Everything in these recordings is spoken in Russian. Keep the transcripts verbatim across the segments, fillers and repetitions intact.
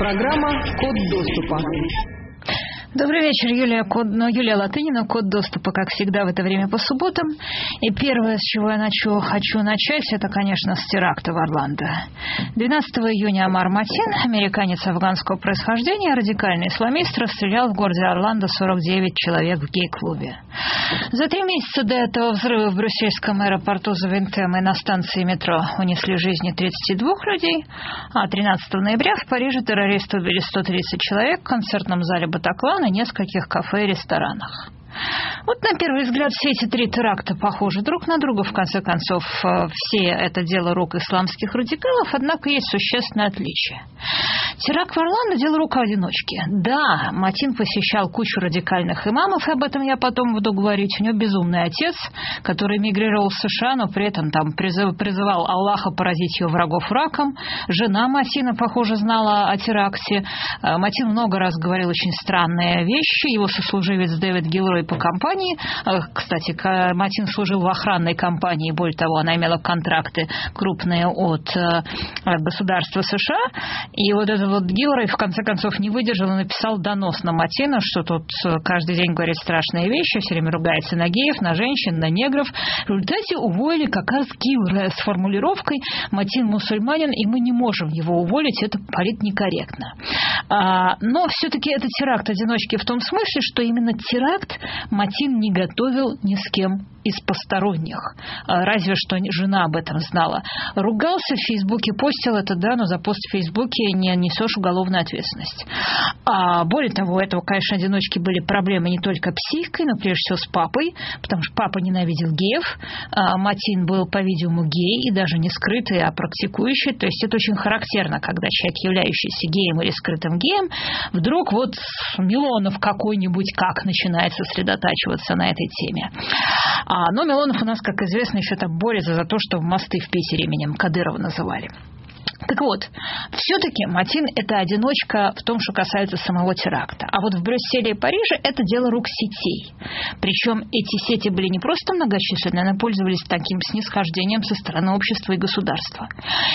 Программа «Код доступа». Добрый вечер, Юлия, Код, ну, Юлия Латынина, код доступа, как всегда, в это время по субботам. И первое, с чего я начну, хочу начать, это, конечно, с теракта в Орландо. двенадцатого июня Амар Матин, американец афганского происхождения, радикальный исламист, расстрелял в городе Орландо сорок девять человек в гей-клубе. За три месяца до этого взрыва в брюссельском аэропорту Завентем и на станции метро унесли жизни тридцати двух людей, а тринадцатого ноября в Париже террористы убили сто тридцать человек в концертном зале Батаклан и нескольких кафе и ресторанах. Вот на первый взгляд все эти три теракта похожи друг на друга. В конце концов, все это дело рук исламских радикалов, однако есть существенное отличие. Теракт в Орландо – дело рук одиночки. Да, Матин посещал кучу радикальных имамов, и об этом я потом буду говорить. У него безумный отец, который эмигрировал в США, но при этом там призыв, призывал Аллаха поразить его врагов раком. Жена Матина, похоже, знала о теракте. Матин много раз говорил очень странные вещи. Его сослуживец Дэвид Гилрой по компании. Кстати, Матин служил в охранной компании, более того, она имела контракты крупные от государства США. И вот этот вот Гилрой в конце концов не выдержал и написал донос на Матина, что тут каждый день говорит страшные вещи, все время ругается на геев, на женщин, на негров. В результате уволили как раз Гилроя с формулировкой «Матин мусульманин, и мы не можем его уволить, это политнекорректно». Но все-таки это теракт одиночки в том смысле, что именно теракт Матин не готовил ни с кем из посторонних. Разве что жена об этом знала. Ругался в Фейсбуке, постил это, да, но за пост в Фейсбуке не несешь уголовную ответственность. А более того, у этого, конечно, одиночки были проблемы не только психикой, но прежде всего с папой, потому что папа ненавидел геев. А Матин был, по-видимому, гей, и даже не скрытый, а практикующий. То есть это очень характерно, когда человек, являющийся геем или скрытым геем, вдруг вот Милонов какой-нибудь как начинает сосредотачиваться на этой теме. А, но Милонов у нас, как известно, еще так борется за то, что мосты в Питере именем Кадырова называли. Так вот, все-таки Матин – это одиночка в том, что касается самого теракта. А вот в Брюсселе и Париже это дело рук сетей. Причем эти сети были не просто многочисленные, но пользовались таким снисхождением со стороны общества и государства.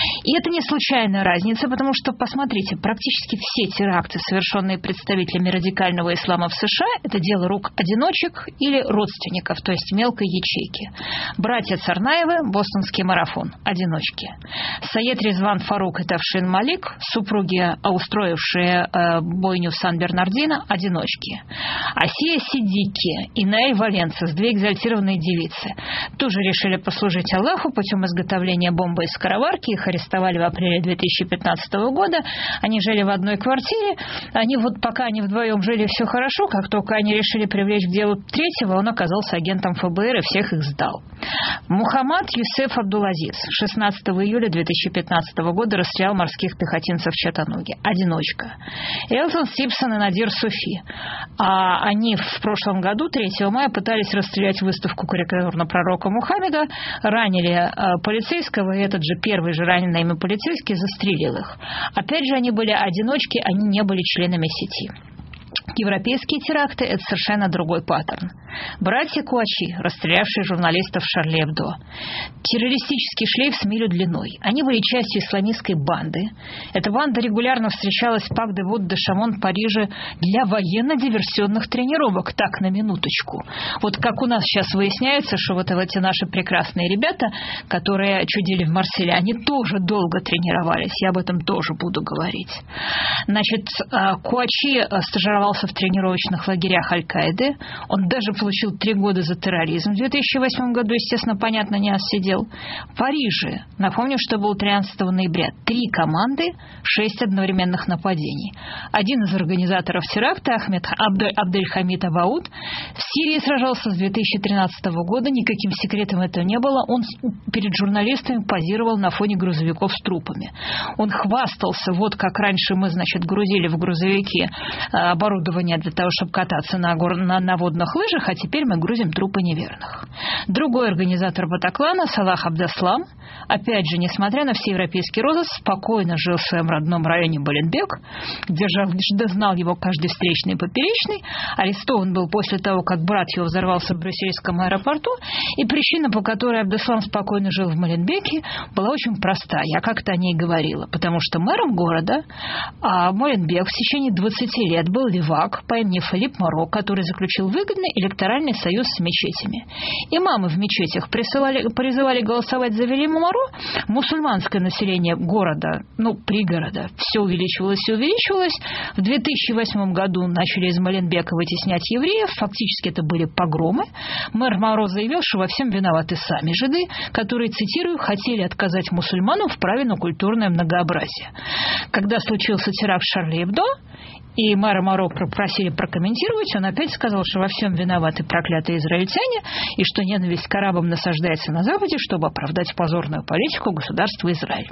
И это не случайная разница, потому что, посмотрите, практически все теракты, совершенные представителями радикального ислама в США, это дело рук одиночек или родственников, то есть мелкой ячейки. Братья Царнаевы, Бостонский марафон – одиночки. Саед Резван Фарук и Тавшин Малик, супруги, устроившие э, бойню в Сан-Бернардино, одиночки. Асия Сиддики и Наэль Валенсес, две экзальтированные девицы, тоже решили послужить Аллаху путем изготовления бомбы из скороварки. Их арестовали в апреле две тысячи пятнадцатого года. Они жили в одной квартире. Они вот пока они вдвоем жили, все хорошо. Как только они решили привлечь к делу третьего, он оказался агентом эф бэ эр и всех их сдал. Мухаммад Юсеф Абдулазиз, шестнадцатого июля две тысячи пятнадцатого года расстрелял морских пехотинцев в Чаттануге. Одиночка. Элтон Симпсон и Надир Суфи. А они в прошлом году, третьего мая, пытались расстрелять выставку карикатур на пророка Мухаммеда, ранили а, полицейского, и этот же первый же раненый ими полицейский застрелил их. Опять же, они были одиночки, они не были членами сети. Европейские теракты – это совершенно другой паттерн. Братья Куачи, расстрелявшие журналистов в Шарли Эбдо. Террористический шлейф с милю длиной. Они были частью исламистской банды. Эта банда регулярно встречалась в Пак-де-Вод-де-Шамон в Париже для военно-диверсионных тренировок. Так, на минуточку. Вот как у нас сейчас выясняется, что вот эти наши прекрасные ребята, которые чудили в Марселе, они тоже долго тренировались. Я об этом тоже буду говорить. Значит, Куачи стажировался в тренировочных лагерях Аль-Каиды. Он даже получил три года за терроризм. В две тысячи восьмом году, естественно, понятно, не отсидел. В Париже, напомню, что было тринадцатого ноября, три команды, шесть одновременных нападений. Один из организаторов теракта, Ахмед Абдель, Абдель-Хамид Абауд, в Сирии сражался с две тысячи тринадцатого года, никаким секретом этого не было. Он перед журналистами позировал на фоне грузовиков с трупами. Он хвастался, вот как раньше мы, значит, грузили в грузовики оборудование оборудование для того, чтобы кататься на, гор... на, на водных лыжах, а теперь мы грузим трупы неверных. Другой организатор Батаклана, Салах Абдаслам, опять же, несмотря на всеевропейский розыск, спокойно жил в своем родном районе Баленбек, где знал его каждый встречный и поперечный. Арестован был после того, как брат его взорвался в брюссельском аэропорту, и причина, по которой Абдаслам спокойно жил в Моленбеке, была очень проста. Я как-то о ней говорила. Потому что мэром города а Моленбек в течение двадцати лет был левак по имени Филипп Моро, который заключил выгодный электоральный союз с мечетями. Имамы в мечетях присылали, призывали голосовать за Филиппа Моро. Мусульманское население города, ну, пригорода, все увеличивалось и увеличивалось. В две тысячи восьмом году начали из Моленбека вытеснять евреев. Фактически это были погромы. Мэр Моро заявил, что во всем виноваты сами жиды, которые, цитирую, хотели отказать мусульманам в праве на культурное многообразие. Когда случился теракт в Шарли Эбдо, и мэра Моро попросили прокомментировать, он опять сказал, что во всем виноваты проклятые израильтяне, и что ненависть к арабам насаждается на Западе, чтобы оправдать позорную политику государства Израиль.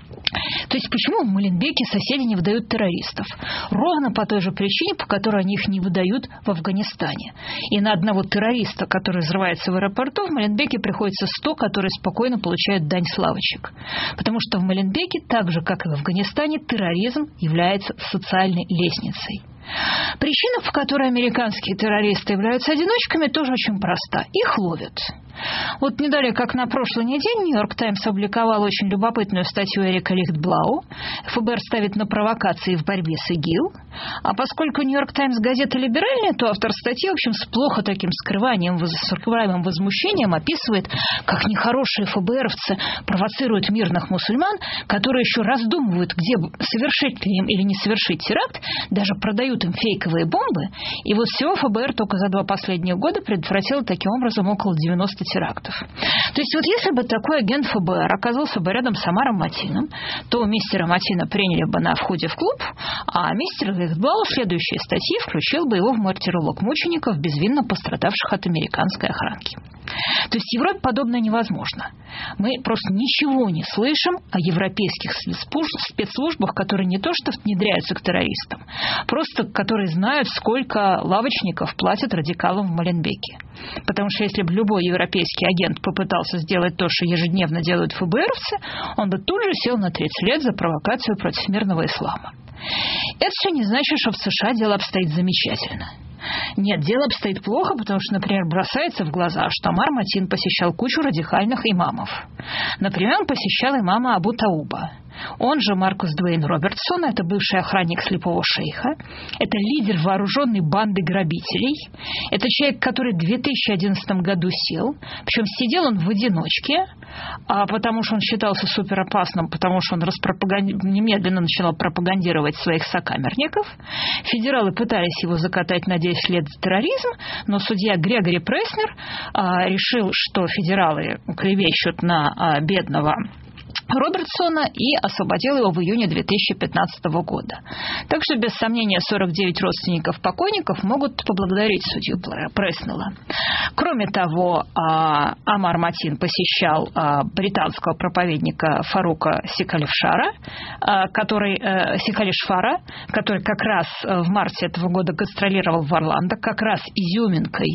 То есть почему в Моленбеке соседи не выдают террористов? Ровно по той же причине, по которой они их не выдают в Афганистане. И на одного террориста, который взрывается в аэропорту, в Моленбеке приходится сто, которые спокойно получают дань славочек. Потому что в Моленбеке, так же как и в Афганистане, терроризм является социальной лестницей. Причина, по которой американские террористы являются одиночками, тоже очень проста. Их ловят. Вот не далее, как на прошлой неделе, Нью-Йорк Таймс опубликовал очень любопытную статью Эрика Лихтблау. ФБР ставит на провокации в борьбе с ИГИЛ. А поскольку Нью-Йорк Таймс газета либеральная, то автор статьи, в общем, с плохо таким скрыванием, скрываемым возмущением описывает, как нехорошие ФБРовцы провоцируют мирных мусульман, которые еще раздумывают, где совершить ли им или не совершить теракт, даже продают им фейковые бомбы. И вот всего ФБР только за два последних года предотвратило таким образом около девяноста терактов. То есть вот если бы такой агент ФБР оказался бы рядом с Амаром Матином, то мистера Матина приняли бы на входе в клуб, а мистер Лихтблау в следующей статье включил бы его в мартиролог мучеников, безвинно пострадавших от американской охранки. То есть в Европе подобное невозможно. Мы просто ничего не слышим о европейских спецслужбах, которые не то что внедряются к террористам, просто которые знают, сколько лавочников платят радикалам в Моленбеке. Потому что если бы любой европейский агент попытался сделать то, что ежедневно делают ФБРовцы, он бы тут же сел на тридцать лет за провокацию против мирного ислама. Это все не значит, что в США дело обстоит замечательно. Нет, дело обстоит плохо, потому что, например, бросается в глаза, что Амар Матин посещал кучу радикальных имамов. Например, он посещал имама Абу Тауба. Он же Маркус Дуэйн Робертсон, это бывший охранник слепого шейха, это лидер вооруженной банды грабителей, это человек, который в две тысячи одиннадцатом году сел, причем сидел он в одиночке, а потому что он считался суперопасным, потому что он распропаганди... немедленно начал пропагандировать своих сокамерников. Федералы пытались его закатать на десять лет за терроризм, но судья Грегори Преснер а, решил, что федералы клевещут на а, бедного Робертсона и освободил его в июне две тысячи пятнадцатого года. Так что, без сомнения, сорок девять родственников покойников могут поблагодарить судью Преснелла. Кроме того, Амар Матин посещал британского проповедника Фарука Секалишфара, который, Секалишфара, который как раз в марте этого года гастролировал в Орландо. Как раз изюминкой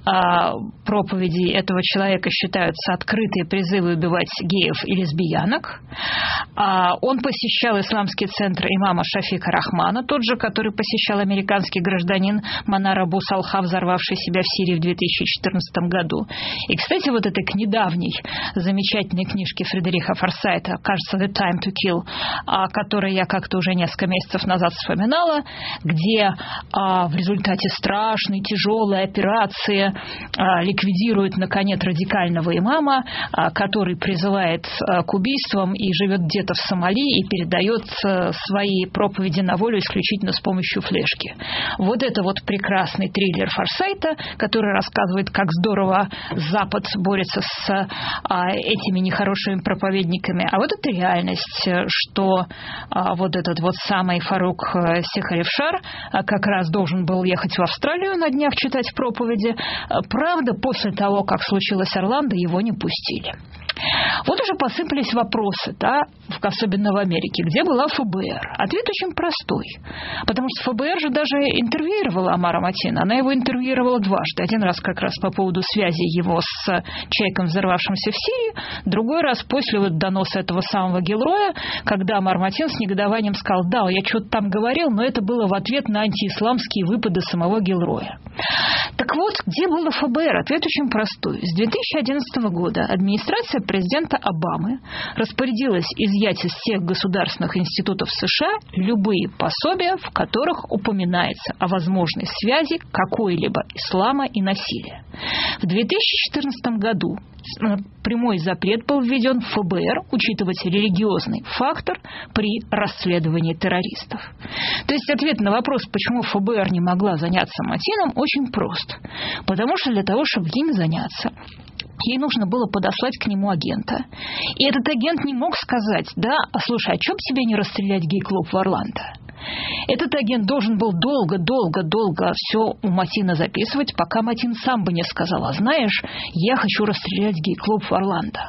проповеди этого человека считаются открытые призывы убивать геев и лесбиянок. Он посещал исламский центр имама Шафика Рахмана, тот же, который посещал американский гражданин Манар Абу Салха, взорвавший себя в Сирии в две тысячи четырнадцатом году. И, кстати, вот этой к недавней замечательной книжке Фредериха Форсайта, кажется, «The Time to Kill», о которой я как-то уже несколько месяцев назад вспоминала, где в результате страшной, тяжелой операции ликвидируют, наконец, радикального имама, который призывает к убийствам и живет где-то в Сомали и передает свои проповеди на волю исключительно с помощью флешки. Вот это вот прекрасный триллер Форсайта, который рассказывает, как здорово Запад борется с а, этими нехорошими проповедниками. А вот это реальность, что а, вот этот вот самый Фарук Секалишфар а, как раз должен был ехать в Австралию на днях читать проповеди. Правда, после того, как случилось Орландо, его не пустили. Вот уже посыпались вопросы, да, особенно в Америке, где была эф бэ эр. Ответ очень простой, потому что эф бэ эр же даже интервьюировала Омара Матина. Она его интервьюировала дважды. Один раз как раз по поводу связи его с человеком, взорвавшимся в Сирии, другой раз после вот доноса этого самого Гилроя, когда Омар Матин с негодованием сказал: да, я что-то там говорил, но это было в ответ на антиисламские выпады самого Гилроя. Так вот, где был эф бэ эр? Ответ очень простой. С две тысячи одиннадцатого года администрация президента Обамы распорядилась изъять из всех государственных институтов США любые пособия, в которых упоминается о возможной связи какой-либо ислама и насилия. В две тысячи четырнадцатом году прямой запрет был введен в эф бэ эр учитывать религиозный фактор при расследовании террористов. То есть ответ на вопрос, почему эф бэ эр не могла заняться Матином, очень прост. Потому что для того, чтобы им заняться, ей нужно было подослать к нему агента. И этот агент не мог сказать: да, а слушай, а чё бы тебе не расстрелять гей-клуб в Орландо? Этот агент должен был долго-долго-долго все у Матина записывать, пока Матин сам бы не сказал: а знаешь, я хочу расстрелять гей-клуб в Орландо.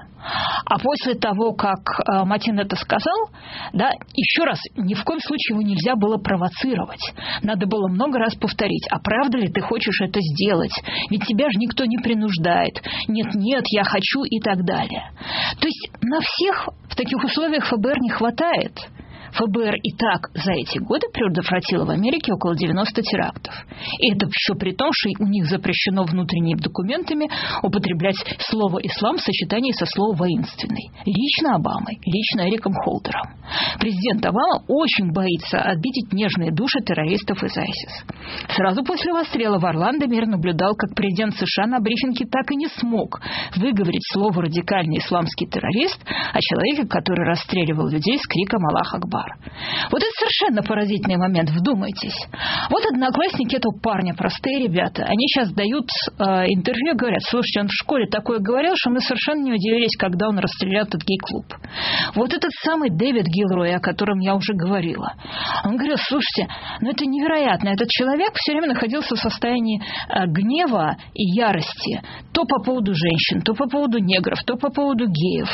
А после того, как э, Матин это сказал, да, еще раз, ни в коем случае его нельзя было провоцировать. Надо было много раз повторить: а правда ли ты хочешь это сделать? Ведь тебя же никто не принуждает. Нет-нет, я хочу, и так далее. То есть на всех в таких условиях эф бэ эр не хватает. эф бэ эр и так за эти годы предотвратило в Америке около девяноста терактов. И это еще при том, что у них запрещено внутренними документами употреблять слово «ислам» в сочетании со словом «воинственный». Лично Обамой, лично Эриком Холдером. Президент Обама очень боится обидеть нежные души террористов из айсис. Сразу после расстрела в Орландо мир наблюдал, как президент США на брифинге так и не смог выговорить слово «радикальный исламский террорист» о человеке, который расстреливал людей с криком «Аллах Акбар». Вот это совершенно поразительный момент, вдумайтесь. Вот одноклассники этого парня, простые ребята, они сейчас дают э, интервью, говорят: слушайте, он в школе такое говорил, что мы совершенно не удивились, когда он расстрелял этот гей-клуб. Вот этот самый Дэвид Гилрой, о котором я уже говорила, он говорил: слушайте, ну это невероятно, этот человек все время находился в состоянии э, гнева и ярости, то по поводу женщин, то по поводу негров, то по поводу геев.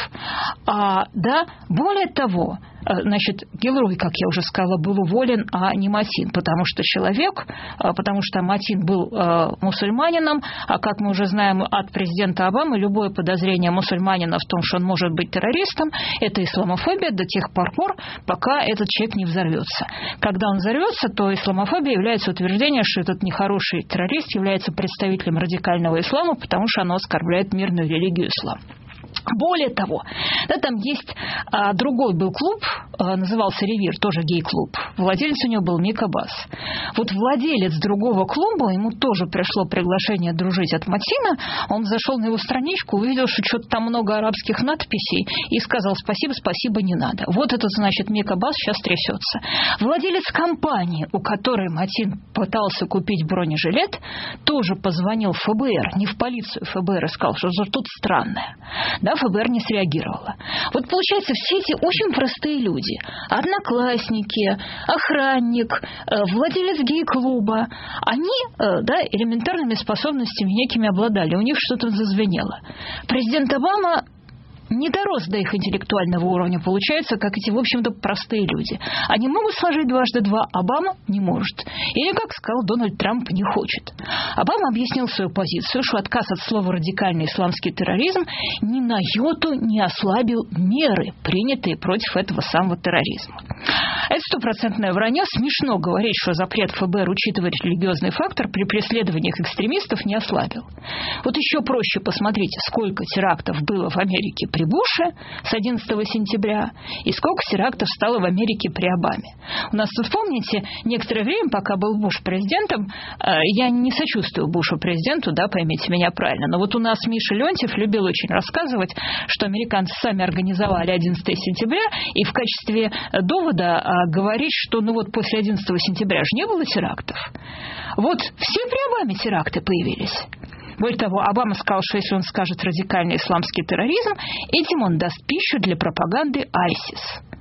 А, да, более того, значит, Гилрой, как я уже сказала, был уволен, а не Матин, потому что человек, потому что Матин был мусульманином, а как мы уже знаем от президента Обамы, любое подозрение мусульманина в том, что он может быть террористом, это исламофобия до тех пор, пока этот человек не взорвется. Когда он взорвется, то исламофобия является утверждение, что этот нехороший террорист является представителем радикального ислама, потому что оно оскорбляет мирную религию ислам. Более того, да, там есть а, другой был клуб, а, назывался «Ревир», тоже гей-клуб. Владелец у него был Мика Басс. Вот владелец другого клуба, ему тоже пришло приглашение дружить от Матина. Он зашел на его страничку, увидел, что что-то там много арабских надписей, и сказал: спасибо, спасибо, не надо. Вот это значит, Мика Басс сейчас трясется. Владелец компании, у которой Матин пытался купить бронежилет, тоже позвонил в эф бэ эр, не в полицию эф бэ эр, и сказал, что тут странное. Да, эф бэ эр не среагировала. Вот получается, все эти очень простые люди, одноклассники, охранник, владелец гей-клуба, они, да, элементарными способностями некими обладали, у них что-то зазвенело. Президент Обама не дорос до их интеллектуального уровня, получается, как эти, в общем-то, простые люди. Они могут сложить дважды два, Обама не может. Или, как сказал Дональд Трамп, не хочет. Обама объяснил свою позицию, что отказ от слова «радикальный исламский терроризм» ни на йоту не ослабил меры, принятые против этого самого терроризма. Это стопроцентное вранье. Смешно говорить, что запрет эф бэ эр учитывать религиозный фактор при преследованиях экстремистов не ослабил. Вот еще проще посмотрите, сколько терактов было в Америке при Буше с одиннадцатого сентября и сколько терактов стало в Америке при Обаме. У нас тут, помните, некоторое время, пока был Буш президентом, я не сочувствую Бушу президенту, да, поймите меня правильно, но вот у нас Миша Леонтьев любил очень рассказывать, что американцы сами организовали одиннадцатого сентября, и в качестве довода говорить, что ну вот после одиннадцатого сентября же не было терактов. Вот все при Обаме теракты появились. Более того, Обама сказал, что если он скажет «радикальный исламский терроризм», этим он даст пищу для пропаганды айсис.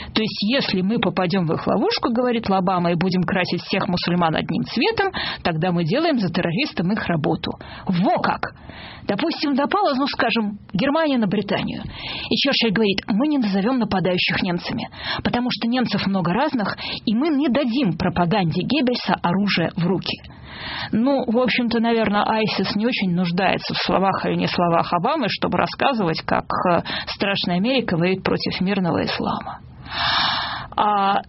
То есть, если мы попадем в их ловушку, говорит Обама, и будем красить всех мусульман одним цветом, тогда мы делаем за террористам их работу. Во как! Допустим, допало, ну, скажем, Германия на Британию. И Черчилль говорит, мы не назовем нападающих немцами, потому что немцев много разных, и мы не дадим пропаганде Геббельса оружие в руки. Ну, в общем-то, наверное, ISIS не очень нуждается в словах или не словах Обамы, чтобы рассказывать, как страшная Америка воюет против мирного ислама. А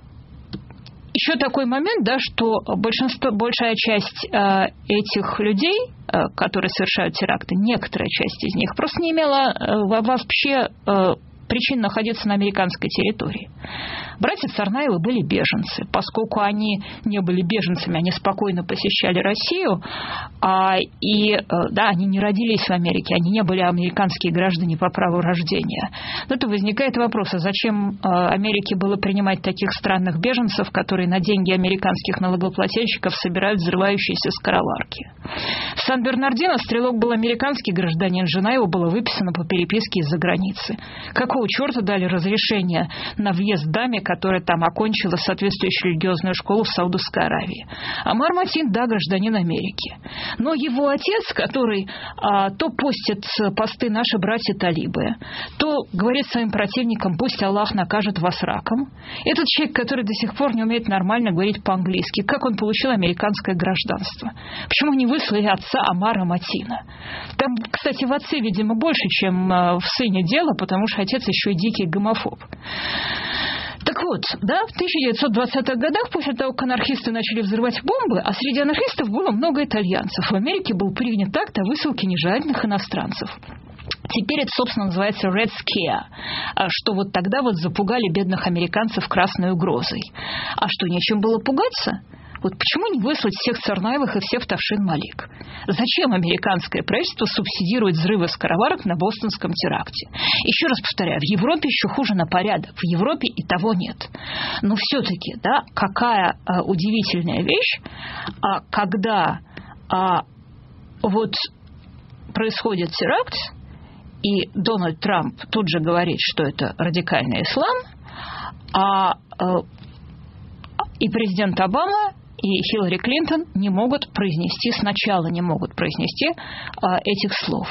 еще такой момент, да, что большинство, большая часть э, этих людей, э, которые совершают теракты, некоторая часть из них просто не имела э, вообще э, причин находиться на американской территории. Братья Царнаевы были беженцы. Поскольку они не были беженцами, они спокойно посещали Россию, а, и да, они не родились в Америке, они не были американские граждане по праву рождения. Но то возникает вопрос, а зачем Америке было принимать таких странных беженцев, которые на деньги американских налогоплательщиков собирают взрывающиеся скороварки? В Сан-Бернардино стрелок был американский гражданин, жена его была выписана по переписке из-за границы. Какого черта дали разрешение на въезд даме, которая там окончила соответствующую религиозную школу в Саудовской Аравии? Амар Матин, да, гражданин Америки. Но его отец, который а, то постит посты «Наши братья-талибы», то говорит своим противникам «Пусть Аллах накажет вас раком». Этот человек, который до сих пор не умеет нормально говорить по-английски, как он получил американское гражданство? Почему не выслали отца Амара Матина? Там, кстати, в отце, видимо, больше, чем в сыне дело, потому что отец еще и дикий гомофоб. Так вот, да, в тысяча девятьсот двадцатых годах, после того, как анархисты начали взрывать бомбы, а среди анархистов было много итальянцев, в Америке был принят акт о высылке нежелательных иностранцев. Теперь это, собственно, называется Red Scare, что вот тогда вот запугали бедных американцев красной угрозой. А что, нечем было пугаться? Вот почему не выслать всех Царнаевых и всех Тавшин Малик? Зачем американское правительство субсидирует взрывы скороварок на бостонском теракте? Еще раз повторяю, в Европе еще хуже на порядок. В Европе и того нет. Но все-таки, да, какая а, удивительная вещь, а, когда а, вот происходит теракт, и Дональд Трамп тут же говорит, что это радикальный ислам, а, а и президент Обама и Хиллари Клинтон не могут произнести, сначала не могут произнести а, этих слов.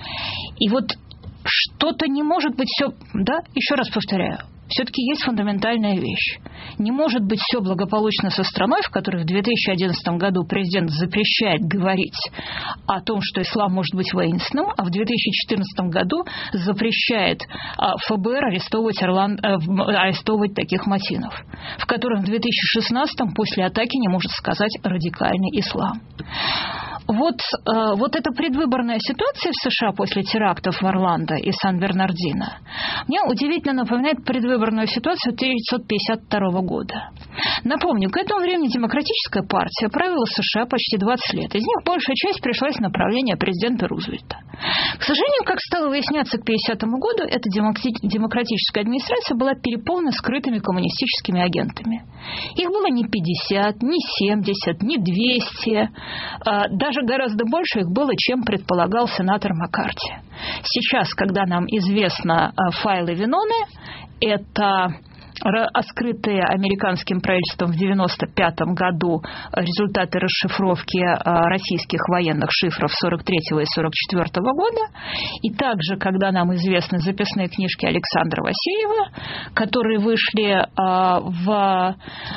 И вот что-то не может быть все, да, еще раз повторяю, все-таки есть фундаментальная вещь. Не может быть все благополучно со страной, в которой в две тысячи одиннадцатом году президент запрещает говорить о том, что ислам может быть воинственным, а в две тысячи четырнадцатом году запрещает ФБР арестовывать, Орлан... арестовывать таких Матинов, в котором в две тысячи шестнадцатом после атаки не может сказать радикальный ислам. Вот, э, вот эта предвыборная ситуация в США после терактов в Орландо и Сан-Бернардино мне удивительно напоминает предвыборную ситуацию тысяча девятьсот пятьдесят второго года. Напомню, к этому времени Демократическая партия правила США почти двадцать лет. Из них большая часть пришлась на правление президента Рузвельта. К сожалению, как стало выясняться к пятидесятому году, эта демократическая администрация была переполнена скрытыми коммунистическими агентами. Их было не пятьдесят, не семьдесят, не двести, даже гораздо больше их было, чем предполагал сенатор Маккарти. Сейчас, когда нам известно файлы Виноны, это раскрытые американским правительством в девяносто пятом году результаты расшифровки российских военных шифров сорок третьего и сорок четвёртого года, и также, когда нам известны записные книжки Александра Васильева, которые вышли в...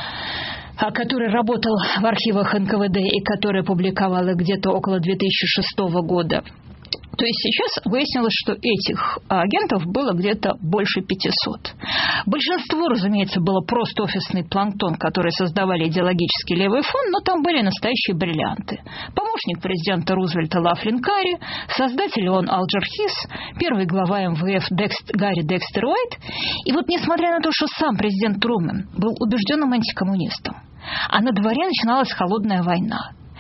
который работал в архивах эн ка вэ дэ и который публиковал их где-то около две тысячи шестого года. То есть сейчас выяснилось, что этих агентов было где-то больше пятисот. Большинство, разумеется, было просто офисный планктон, который создавали идеологический левый фон, но там были настоящие бриллианты. Помощник президента Рузвельта Лафлин Карри, создатель ООН Алджер Хис, первый глава эм вэ эф Декст, Гарри Декстер Уайт. И вот несмотря на то, что сам президент Трумен был убежденным антикоммунистом, а на дворе начиналась холодная война,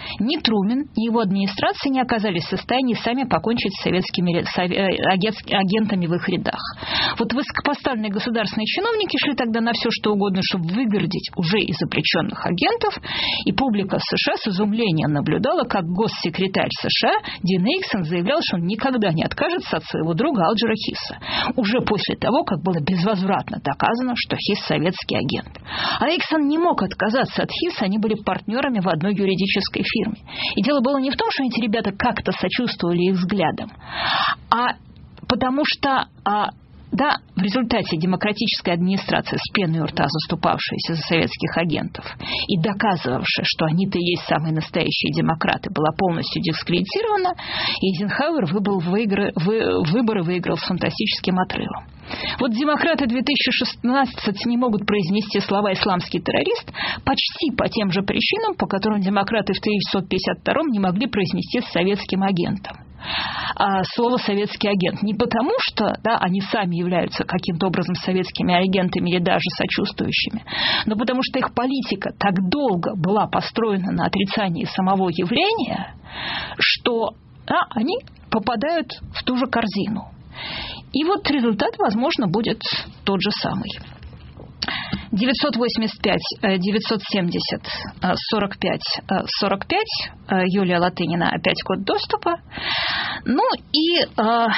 ни Трумен, ни его администрация не оказались в состоянии сами покончить с советскими агентами в их рядах. Вот высокопоставленные государственные чиновники шли тогда на все, что угодно, чтобы выгородить уже и запрещенных агентов, и публика США с изумлением наблюдала, как госсекретарь США Дин Эйксон заявлял, что он никогда не откажется от своего друга Алджера Хисса, уже после того, как было безвозвратно доказано, что Хисс советский агент. А Эйксон не мог отказаться от Хисса, они были партнерами в одной юридической фирме. И дело было не в том, что эти ребята как-то сочувствовали их взглядам, а потому что... А, Да, в результате демократическая администрация, с пеной у рта заступавшаяся за советских агентов и доказывавшая, что они-то и есть самые настоящие демократы, была полностью дискредитирована, и Эйзенхауэр выбрал выигры, вы, выборы выиграл с фантастическим отрывом. Вот демократы две тысячи шестнадцать не могут произнести слова «исламский террорист» почти по тем же причинам, по которым демократы в тысяча девятьсот пятьдесят втором не могли произнести с советским агентом. А слово «советский агент» не потому, что да, они сами являются каким-то образом советскими агентами или даже сочувствующими, но потому что их политика так долго была построена на отрицании самого явления, что да, они попадают в ту же корзину. И вот результат, возможно, будет тот же самый. девятьсот восемьдесят пять девятьсот семьдесят сорок пять сорок пять Юлия Латынина, опять код доступа. Ну и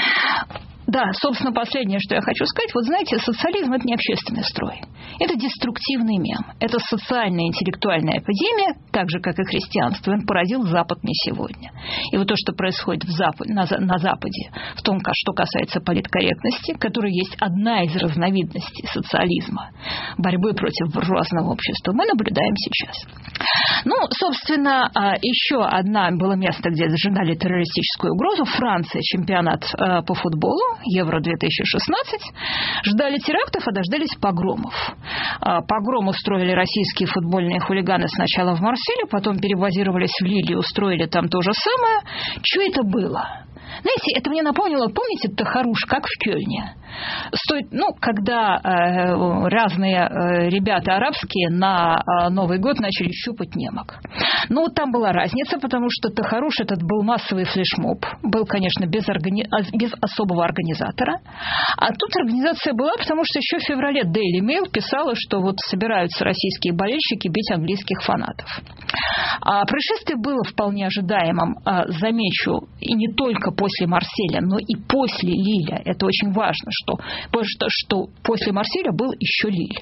да, собственно, последнее, что я хочу сказать. Вот знаете, социализм – это не общественный строй. Это деструктивный мем. Это социальная интеллектуальная эпидемия, так же, как и христианство. Он поразил Запад не сегодня. И вот то, что происходит в Запад, на, на Западе, в том, что касается политкорректности, которая есть одна из разновидностей социализма, борьбы против буржуазного общества, мы наблюдаем сейчас. Ну, собственно, еще одна было место, где зажигали террористическую угрозу. Франция, чемпионат по футболу, Евро две тысячи шестнадцать. Ждали терактов, а дождались погромов. Погром устроили российские футбольные хулиганы сначала в Марселе, потом перебазировались в Лиль и устроили там то же самое. Что это было? Знаете, это мне напомнило, помните, Тахаруш, как в Кёльне? Стоит, ну, когда э, разные э, ребята арабские на э, Новый год начали щупать немок. Ну, там была разница, потому что Тахаруш этот был массовый флешмоб. Был, конечно, без, органи... без особого организатора. А тут организация была, потому что еще в феврале Daily Mail писала, что вот собираются российские болельщики бить английских фанатов. А происшествие было вполне ожидаемым, замечу, и не только после Марселя, но и после Лиля. Это очень важно, что, что, что после Марселя был еще Лиль.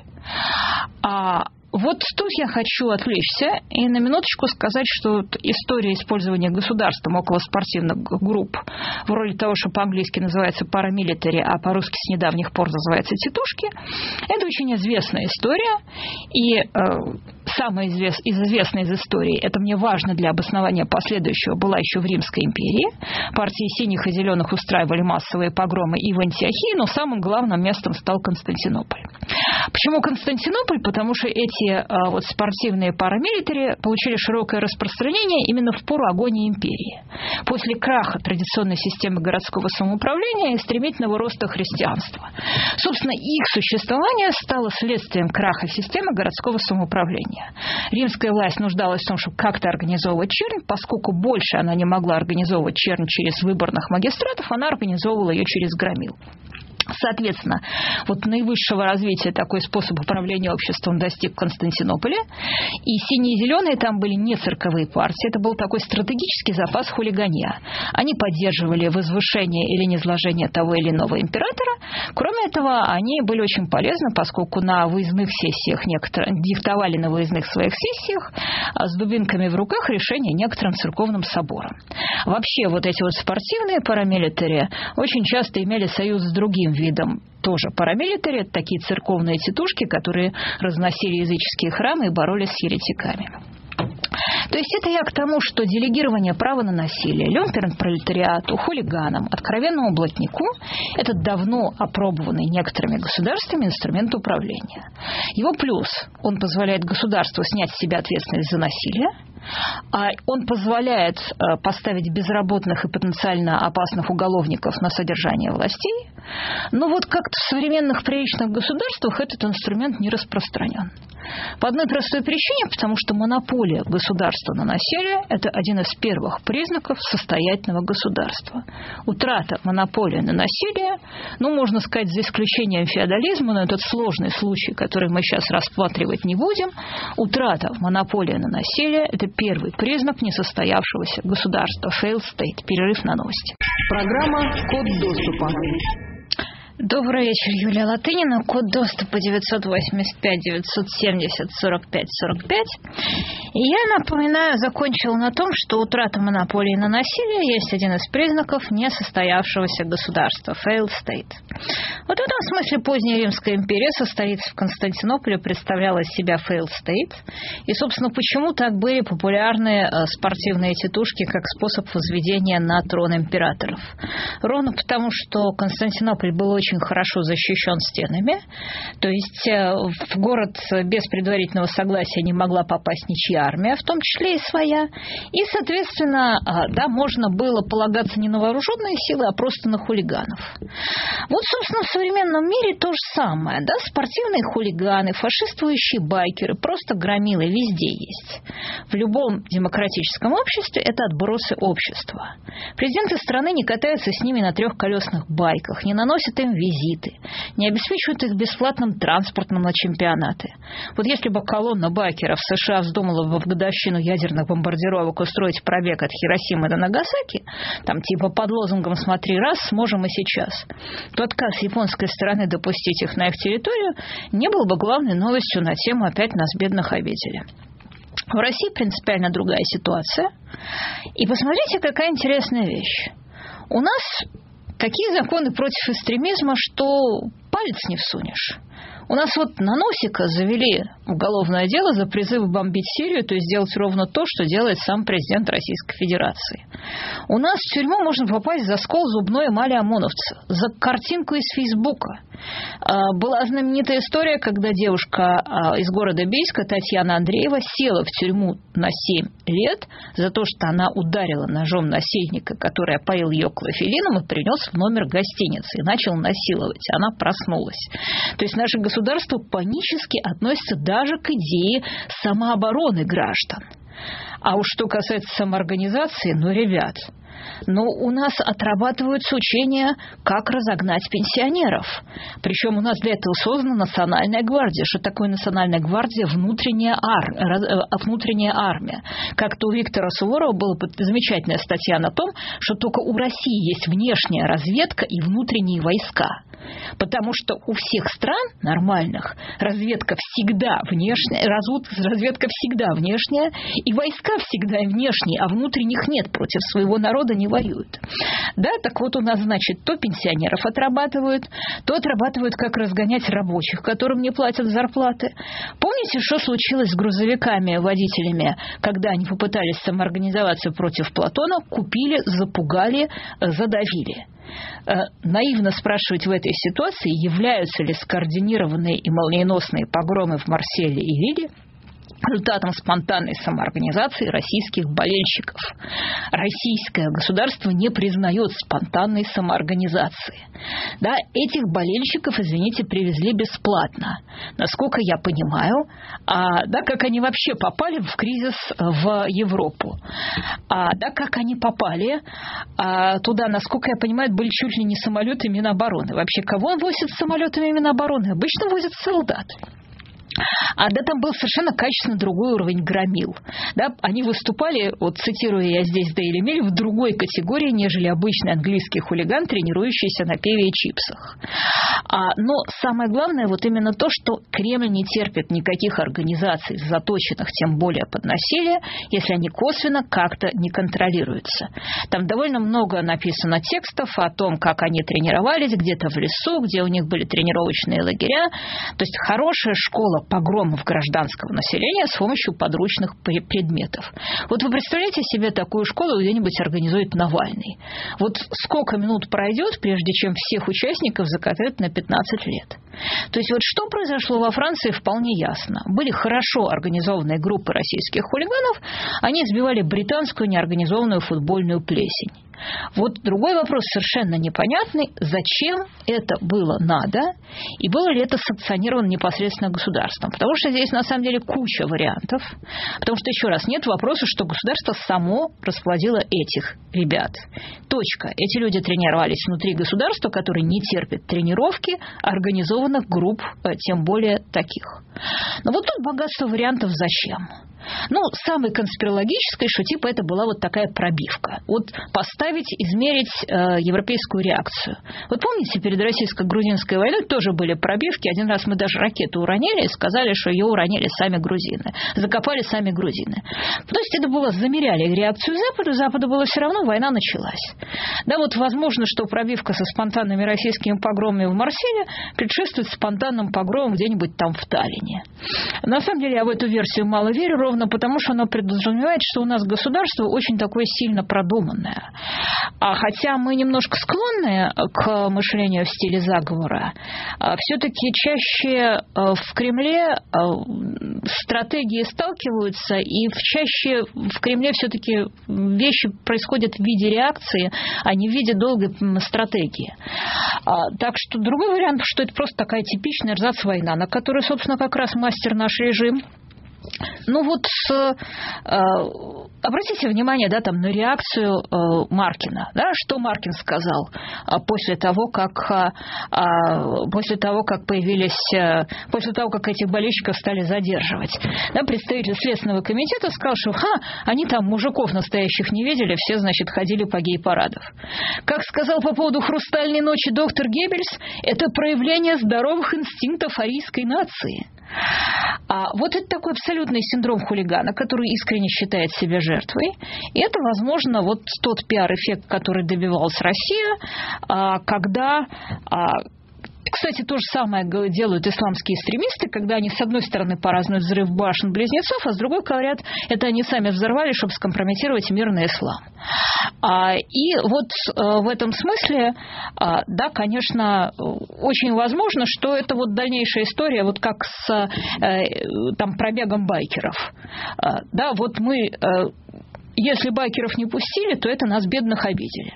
А вот тут я хочу отвлечься и на минуточку сказать, что история использования государством около спортивных групп в роли того, что по-английски называется paramilitary, а по-русски с недавних пор называется титушки, это очень известная история. И э, самая извест... из известной из историй, это мне важно для обоснования последующего, была еще в Римской империи. Партии синих и зеленых устраивали массовые погромы и в Антиохии, но самым главным местом стал Константинополь. Почему Константинополь? Потому что эти а, вот спортивные парамилитари получили широкое распространение именно в пору агонии империи. После краха традиционной системы городского самоуправления и стремительного роста христианства. Собственно, их существование стало следствием краха системы городского самоуправления. Римская власть нуждалась в том, чтобы как-то организовывать чернь, поскольку больше она не могла организовывать чернь через выборных магистратов, она организовывала ее через громил. Соответственно, вот наивысшего развития такой способ управления обществом достиг в Константинополе. И синие и зеленые там были не цирковые партии. Это был такой стратегический запас хулиганья. Они поддерживали возвышение или низложение того или иного императора. Кроме этого, они были очень полезны, поскольку на выездных сессиях некоторые диктовали на выездных своих сессиях с дубинками в руках решения некоторым церковным соборам. Вообще, вот эти вот спортивные парамилитари очень часто имели союз с другим видом тоже парамилитари, такие церковные титушки, которые разносили языческие храмы и боролись с еретиками. То есть это я к тому, что делегирование права на насилие люмпен-пролетариату, хулиганам, откровенному блатнику – это давно опробованный некоторыми государствами инструмент управления. Его плюс – он позволяет государству снять с себя ответственность за насилие, он позволяет поставить безработных и потенциально опасных уголовников на содержание властей, Но вот как-то в современных приличных государствах этот инструмент не распространен. По одной простой причине, потому что монополия государства на насилие – это один из первых признаков состоятельного государства. Утрата монополии на насилие, ну, можно сказать, за исключением феодализма, но этот сложный случай, который мы сейчас рассматривать не будем, утрата монополии на насилие – это первый признак несостоявшегося государства. Failed state. Перерыв на новости. Программа «Код доступа». Добрый вечер, Юлия Латынина. Код доступа девятьсот восемьдесят пять девятьсот семьдесят сорок пять сорок пять. И я напоминаю, закончила на том, что утрата монополии на насилие есть один из признаков несостоявшегося государства. Failed state. Вот в этом смысле поздняя Римская империя со столицей в Константинополе представляла из себя failed state. И, собственно, почему так были популярны спортивные тетушки как способ возведения на трон императоров? Ровно потому, что Константинополь был очень очень хорошо защищен стенами, то есть в город без предварительного согласия не могла попасть ничья армия, в том числе и своя, и, соответственно, да, можно было полагаться не на вооруженные силы, а просто на хулиганов. Вот, собственно, в современном мире то же самое, да, спортивные хулиганы, фашистующие байкеры, просто громилы везде есть. В любом демократическом обществе это отбросы общества. Президенты страны не катаются с ними на трехколесных байках, не наносят им визиты, не обеспечивают их бесплатным транспортом на чемпионаты. Вот если бы колонна байкеров в США вздумала бы в годовщину ядерных бомбардировок устроить пробег от Хиросимы до Нагасаки, там типа под лозунгом «Смотри раз, сможем и сейчас», то отказ японской стороны допустить их на их территорию не был бы главной новостью на тему «Опять нас, бедных, обидели». В России принципиально другая ситуация. И посмотрите, какая интересная вещь. У нас такие законы против экстремизма, что палец не всунешь. У нас вот на Носика завели уголовное дело за призыв бомбить Сирию, то есть делать ровно то, что делает сам президент Российской Федерации. У нас в тюрьму можно попасть за скол зубной эмали ОМОНовца, за картинку из Фейсбука. Была знаменитая история, когда девушка из города Бийска, Татьяна Андреева, села в тюрьму на семь лет за то, что она ударила ножом насильника, который опоил ее клофелином и принес в номер гостиницы и начал насиловать. Она проснулась. То есть наше государство панически относится даже к идее самообороны граждан. А уж что касается самоорганизации, ну, ребят, ну, у нас отрабатываются учения, как разогнать пенсионеров. Причем у нас для этого создана Национальная гвардия. Что такое Национальная гвардия? Внутренняя, ар... внутренняя армия. Как-то у Виктора Суворова была замечательная статья на том, что только у России есть внешняя разведка и внутренние войска. Потому что у всех стран нормальных разведка всегда внешняя, разведка всегда внешняя, и войска всегда внешние, а внутренних нет, против своего народа не воюют. Да, так вот у нас, значит, то пенсионеров отрабатывают, то отрабатывают, как разгонять рабочих, которым не платят зарплаты. Помните, что случилось с грузовиками, водителями, когда они попытались самоорганизоваться против Платона, купили, запугали, задавили? Наивно спрашивать в этой ситуации, являются ли скоординированные и молниеносные погромы в Марселе и Лилле результатом спонтанной самоорганизации российских болельщиков. Российское государство не признает спонтанной самоорганизации. Да, этих болельщиков, извините, привезли бесплатно. Насколько я понимаю, а, да, как они вообще попали в кризис в Европу. А, да, как они попали а, туда, насколько я понимаю, были чуть ли не самолеты Минобороны. Вообще, кого возят самолетами Минобороны? Обычно возят солдат. А да, там был совершенно качественно другой уровень громил. Да, они выступали, вот цитирую я здесь Daily Mail, в другой категории, нежели обычный английский хулиган, тренирующийся на пиве и чипсах. А, но самое главное вот именно то, что Кремль не терпит никаких организаций, заточенных тем более под насилие, если они косвенно как-то не контролируются. Там довольно много написано текстов о том, как они тренировались где-то в лесу, где у них были тренировочные лагеря. То есть хорошая школа погромов гражданского населения с помощью подручных предметов. Вот вы представляете себе такую школу где-нибудь организует Навальный. Вот сколько минут пройдет, прежде чем всех участников закатают на пятнадцать лет. То есть вот что произошло во Франции, вполне ясно. Были хорошо организованные группы российских хулиганов, они сбивали британскую неорганизованную футбольную плесень. Вот другой вопрос совершенно непонятный, зачем это было надо, и было ли это санкционировано непосредственно государством. Потому что здесь на самом деле куча вариантов. Потому что, еще раз, нет вопроса, что государство само расплодило этих ребят. Точка. Эти люди тренировались внутри государства, которое не терпит тренировки организованных групп, тем более таких. Но вот тут богатство вариантов зачем. Ну, самое конспирологическое, что типа это была вот такая пробивка. Вот поставить, измерить э, европейскую реакцию. Вот помните, перед российско-грузинской войной тоже были пробивки. Один раз мы даже ракету уронили и сказали, что ее уронили сами грузины. Закопали сами грузины. То есть это было, замеряли реакцию Запада, Западу было все равно, война началась. Да, вот возможно, что пробивка со спонтанными российскими погромами в Марселе предшествует спонтанным погромам где-нибудь там в Таллине. На самом деле я в эту версию мало верю, ровно потому, что она подразумевает, что у нас государство очень такое сильно продуманное. А хотя мы немножко склонны к мышлению в стиле заговора, все-таки чаще в Кремле стратегии сталкиваются, и чаще в Кремле все-таки вещи происходят в виде реакции, а не в виде долгой стратегии. Так что другой вариант, что это просто такая типичная эрзац-война, на которую, собственно, как раз мастер наш режим. Ну вот, э, обратите внимание, да, там, на реакцию э, Маркина. Да, что Маркин сказал э, после того, как, э, после того, как появились, э, после того, как этих болельщиков стали задерживать. Да, представитель Следственного комитета сказал, что ха, они там мужиков настоящих не видели, все, значит, ходили по гей-парадам. Как сказал по поводу «Хрустальной ночи» доктор Геббельс, это проявление здоровых инстинктов арийской нации. А вот это такой абсолютный синдром хулигана, который искренне считает себя жертвой. И это, возможно, вот тот пиар-эффект, который добивалась Россия, когда... Кстати, то же самое делают исламские экстремисты, когда они, с одной стороны, празднуют взрыв башен-близнецов, а с другой говорят, это они сами взорвали, чтобы скомпрометировать мирный ислам. И вот в этом смысле, да, конечно, очень возможно, что это вот дальнейшая история, вот как с там, пробегом байкеров. Да, вот мы... Если байкеров не пустили, то это нас, бедных, обидели.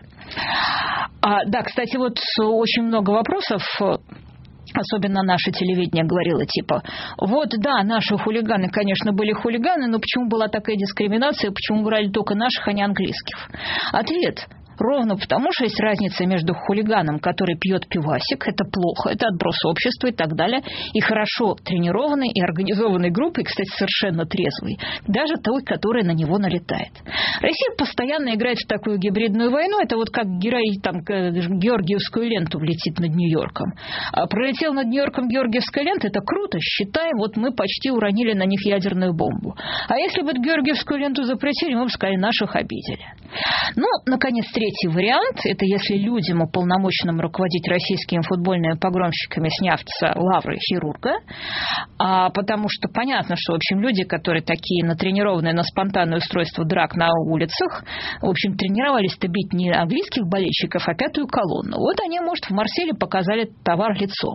А, да, кстати, вот очень много вопросов, особенно наше телевидение говорило, типа, вот, да, наши хулиганы, конечно, были хулиганы, но почему была такая дискриминация, почему брали только наших, а не английских? Ответ – ровно потому, что есть разница между хулиганом, который пьет пивасик, это плохо, это отброс общества и так далее, и хорошо тренированной и организованной группой, кстати, совершенно трезвой, даже той, которая на него налетает. Россия постоянно играет в такую гибридную войну, это вот как герой там георгиевскую ленту летит над Нью-Йорком. А пролетел над Нью-Йорком георгиевская лента, это круто, считай, вот мы почти уронили на них ядерную бомбу. А если бы георгиевскую ленту запретили, мы бы сказали, наших обидели. Ну, наконец, третий Третий вариант – это если людям, уполномоченным руководить российскими футбольными погромщиками, сняв лавры хирурга, а, потому что понятно, что, в общем, люди, которые такие натренированные на спонтанное устройство драк на улицах, в общем, тренировались-то бить не английских болельщиков, а пятую колонну. Вот они, может, в Марселе показали товар лицом.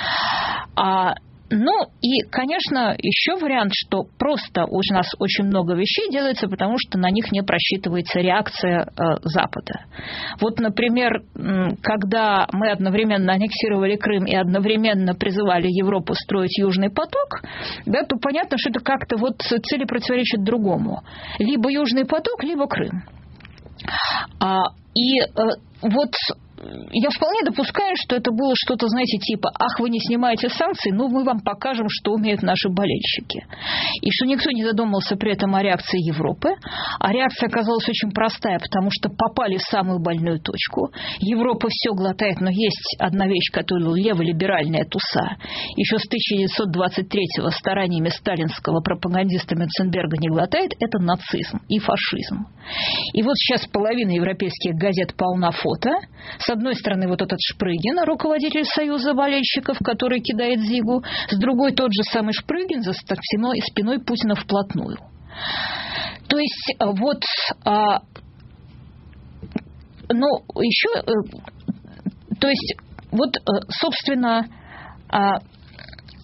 А Ну и, конечно, еще вариант, что просто у нас очень много вещей делается, потому что на них не просчитывается реакция э, Запада. Вот, например, когда мы одновременно аннексировали Крым и одновременно призывали Европу строить Южный поток, да, то понятно, что это как-то вот цели противоречат другому. Либо Южный поток, либо Крым. А, и э, вот... Я вполне допускаю, что это было что-то, знаете, типа «Ах, вы не снимаете санкции, ну мы вам покажем, что умеют наши болельщики». И что никто не задумался при этом о реакции Европы. А реакция оказалась очень простая, потому что попали в самую больную точку. Европа все глотает, но есть одна вещь, которую леволиберальная туса еще с тысяча девятьсот двадцать третьего стараниями сталинского пропагандиста Мюнценберга не глотает, это нацизм и фашизм. И вот сейчас половина европейских газет полна фото. С одной стороны, вот этот Шпрыгин, руководитель Союза болельщиков, который кидает зигу. С другой, тот же самый Шпрыгин за спиной, спиной Путина вплотную. То есть, вот... А, ну, еще... А, то есть, вот, собственно... А,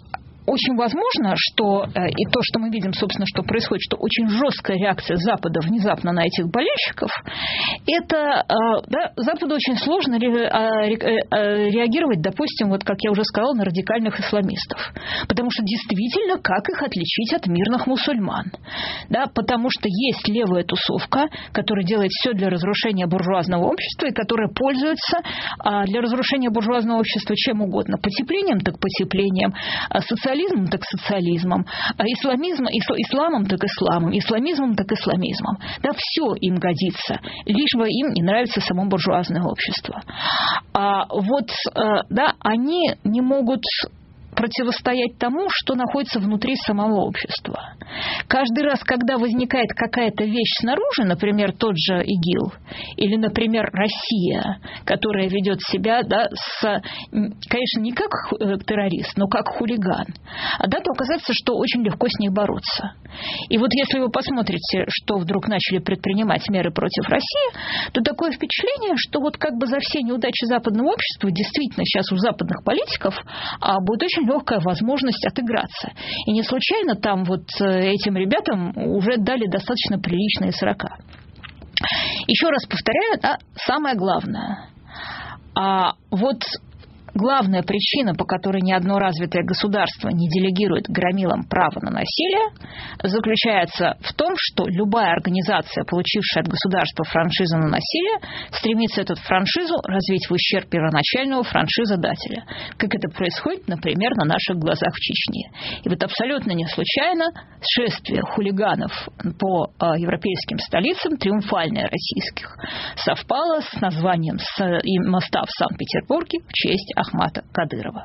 очень возможно, что и то, что мы видим, собственно, что происходит, что очень жесткая реакция Запада внезапно на этих болельщиков, это да, Западу очень сложно реагировать, допустим, вот как я уже сказала, на радикальных исламистов. Потому что действительно, как их отличить от мирных мусульман? Да, потому что есть левая тусовка, которая делает все для разрушения буржуазного общества и которая пользуется для разрушения буржуазного общества чем угодно. Потеплением, так потеплением, социализмом, так социализмом, исламизмом, исламом, так исламом, исламизмом, так исламизмом. Да, все им годится, лишь бы им не нравится само буржуазное общество. А вот, да, они не могут противостоять тому, что находится внутри самого общества. Каждый раз, когда возникает какая-то вещь снаружи, например, тот же ИГИЛ, или, например, Россия, которая ведет себя, да, с, конечно, не как террорист, но как хулиган, да, то оказывается, что очень легко с ней бороться. И вот если вы посмотрите, что вдруг начали предпринимать меры против России, то такое впечатление, что вот как бы за все неудачи западного общества действительно сейчас у западных политиков а, будет очень легкая возможность отыграться. И не случайно там вот этим ребятам уже дали достаточно приличные срока. Еще раз повторяю, да, самое главное. А вот главная причина, по которой ни одно развитое государство не делегирует громилам право на насилие, заключается в том, что любая организация, получившая от государства франшизу на насилие, стремится эту франшизу развить в ущерб первоначального франшизодателя, как это происходит, например, на наших глазах в Чечне. И вот абсолютно не случайно шествие хулиганов по европейским столицам, триумфальное российских, совпало с названием моста в Санкт-Петербурге в честь Ахмата Кадырова.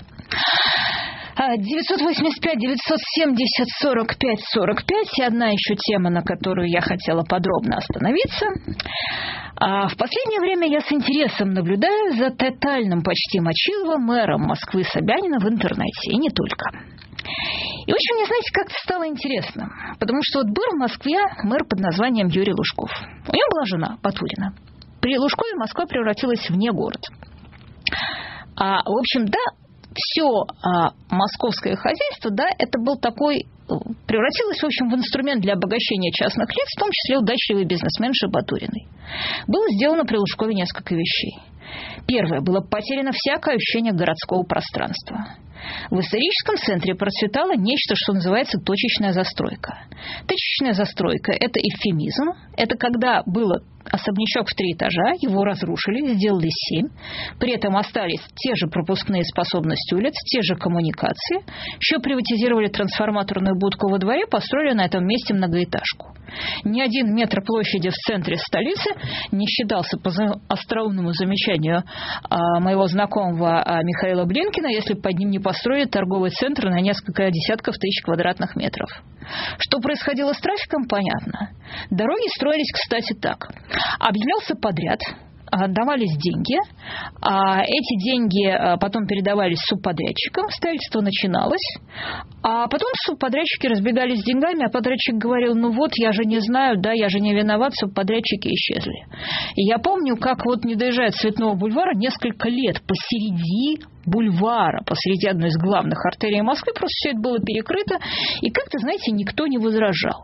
девятьсот восемьдесят пять девятьсот семьдесят сорок пять сорок пять и одна еще тема, на которую я хотела подробно остановиться. В последнее время я с интересом наблюдаю за тотальным почти Мочиловым мэром Москвы Собянина в интернете, и не только. И очень мне, знаете, как-то стало интересно, потому что вот был в Москве мэр под названием Юрий Лужков. У него была жена Батурина. При Лужкове Москва превратилась в не город. А, в общем, да, все а, московское хозяйство, да, это был такой, превратилось, в общем, в инструмент для обогащения частных лиц, в том числе удачливой бизнесменши Батуриной. Было сделано при Лужкове несколько вещей. Первое, было потеряно всякое ощущение городского пространства. В историческом центре процветало нечто, что называется точечная застройка. Точечная застройка – это эвфемизм. Это когда было особнячок в три этажа, его разрушили, сделали семь. При этом остались те же пропускные способности улиц, те же коммуникации. Еще приватизировали трансформаторную будку во дворе, построили на этом месте многоэтажку. Ни один метр площади в центре столицы не считался, по остроумному замечанию моего знакомого Михаила Блинкина, если под ним не построили торговый центр на несколько десятков тысяч квадратных метров. Что происходило с трафиком, понятно. Дороги строились, кстати, так. Объявлялся подряд, давались деньги, а эти деньги потом передавались субподрядчикам, строительство начиналось, а потом субподрядчики разбегались с деньгами, а подрядчик говорил: ну вот, я же не знаю, да, я же не виноват, субподрядчики исчезли. И я помню, как вот не доезжая Цветного бульвара, несколько лет посреди бульвара, посреди одной из главных артерий Москвы, просто все это было перекрыто, и как-то, знаете, никто не возражал.